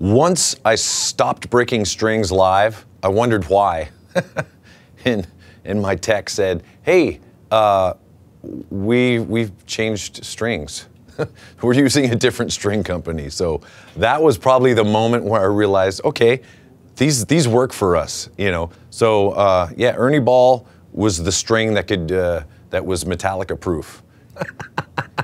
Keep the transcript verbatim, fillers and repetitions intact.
Once I stopped breaking strings live, I wondered why. and, and my tech said, hey, uh, we, we've changed strings. We're using a different string company. So that was probably the moment where I realized, okay, these, these work for us, you know. So uh, yeah, Ernie Ball was the string that could, uh, that was Metallica-proof.